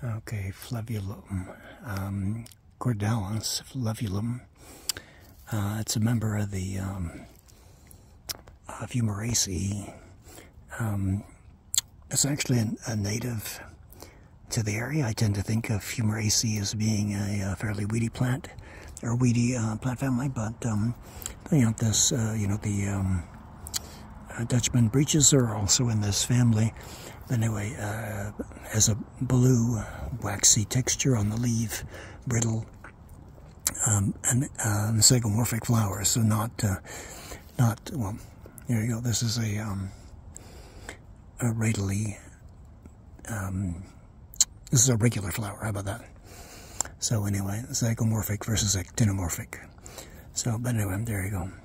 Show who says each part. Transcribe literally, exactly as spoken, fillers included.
Speaker 1: Okay, flavulum, um, Corydalis, flavulum. Uh, it's a member of the um, uh, Fumaraceae. Um, it's actually a, a native to the area. I tend to think of Fumaraceae as being a, a fairly weedy plant, or weedy uh, plant family, but um, you know this, uh, you know the um, uh, Dutchman breeches are also in this family. But anyway, uh, has a blue, waxy texture on the leaf, brittle, um, and uh, zygomorphic flowers. So not, uh, not well. There you go. This is a, um, a radially. Um, this is a regular flower. How about that? So anyway, zygomorphic versus actinomorphic. So, but anyway, there you go.